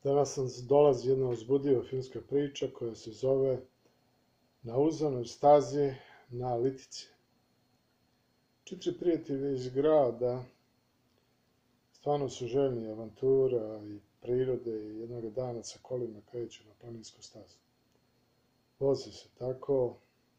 Danas nam dolazi jedna uzbudljiva filmska priča koja se zove Na uzanoj stazi na Litici. 4 prijatelja iz grada stvarno su željni avantura i prirode i jednog dana sa kolima kreću na planinsku stazu. Voze se tako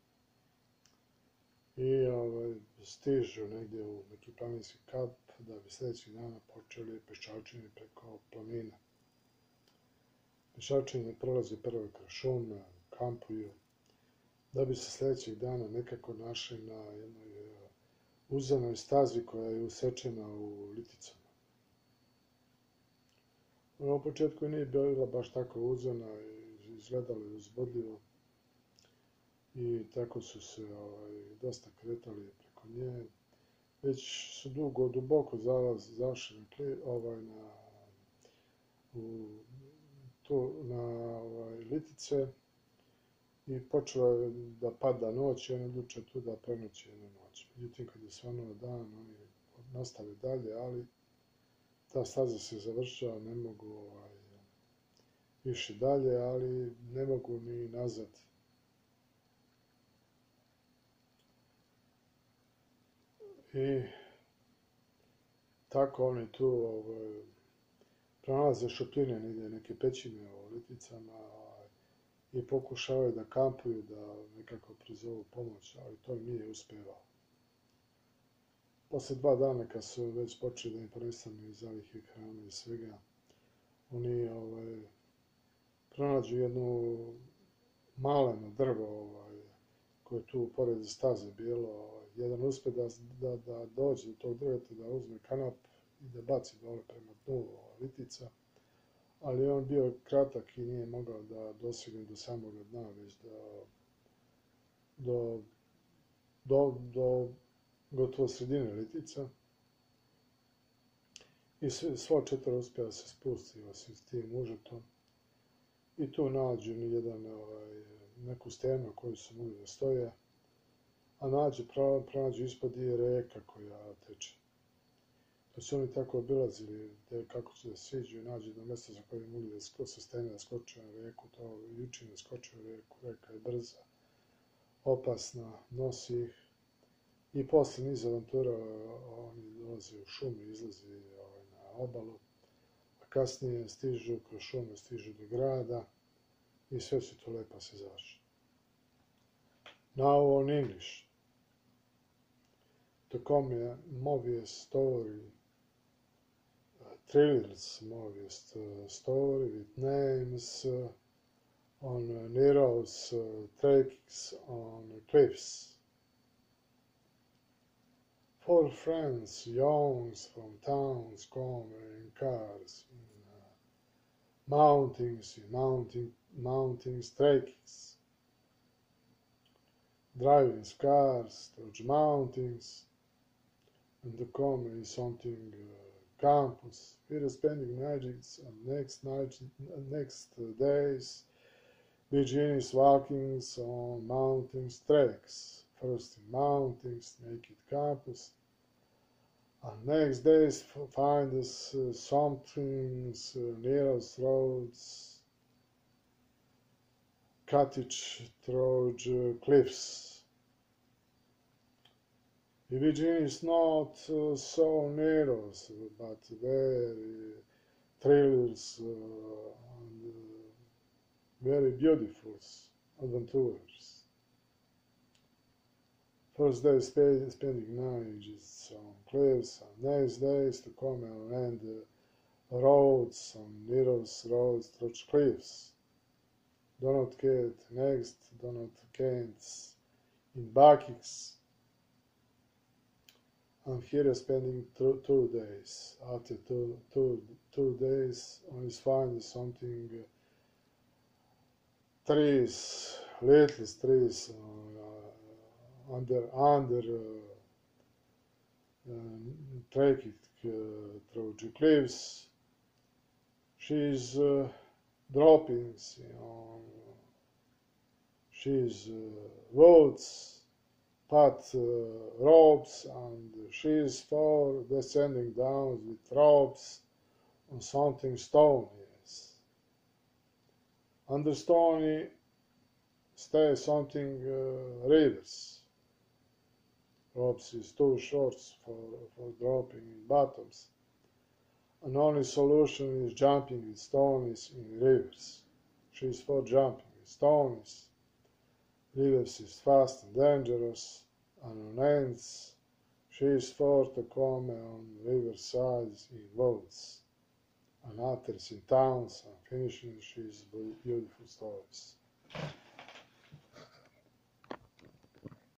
i stižu negdje u neki planinski kamp da bi sljedećeg dana počeli pešačenje preko planina. Pešačenje prolazi prvo kroz šume, kampuju, da bi se sljedećeg dana nekako našli na jednoj uzanoj stazi koja je usečena u Liticama. Ona u početku nije bila baš tako uzana, izgledala je uzbudljivo i tako su se dosta kretali preko nje. Već su duboko zašli na Litice i počela je da pada noć i oni odluče tu da prenoće jednu noć. Međutim, kad je svanuo dan, oni nastave dalje, ali ta staza se završava, ne mogu više dalje, ali ne mogu ni nazad. I tako oni tu pronalaze šupljine, negdje neke pećine u Liticama i pokušavaju da kampuju, da nekako prizovu pomoć, ali to im nije uspevalo. Posle 2 dana, kad su već počeli da im prestanu iz zalihe hrane i svega, oni pronađu jednu maleno drvo koje je tu pored staze bilo. Jedan uspe da dođe do tog drveta, da uzme kanap i da baci dole prema dnu Litica, ali on bio kratak i nije mogao da dosegne do samog dna, već do gotovo sredine Litica. I svo 4 uspije da se spusti s tim užetom i tu nađu neku stenu koju su mogli da stoje, a pronađu ispod je reka koja teče. To su oni tako obilazili kako će da siđu i nađu do mjesta za koje mogli da sa stene da skoče na reku. To juče da skoče u reku, reka je brza, opasna, nosi ih. I posle niz avantura oni dolaze u šumu, izlaze na obalu, a kasnije stižu kroz šume, stižu do grada i sve su to lepo se završi. Now on English. To come movie story, thrillers movie story with names on narrows tracks on cliffs. 4 friends, youngs from towns, come in cars, mountains, tracks, driving cars through mountains, and the come is something campus. Here spending nights and next days, begins walking on mountains tracks. First in mountains, make it campus, and next days find us something near roads, cottage through cliffs. The Virginia is not so narrow, but very thrillers and very beautiful adventures. First day spending nights on cliffs, and next days to come and land roads on narrow roads through cliffs. Do not get next, do not can't in buckets. And here spending 2 days. After two days, I find something trees, little trees under trekking through the cliffs. She's dropping she's woods, path ropes, and she's for descending down with ropes on something stone, yes. Under Stony stays something reverse. Ropes is too short for dropping in bottoms. And only solution is jumping with Stonies in reverse. She is for jumping with Stonies. Reverse is fast and dangerous, and on ends, she is for to come on river sides in boats, and others in towns, and finishing she's beautiful stories.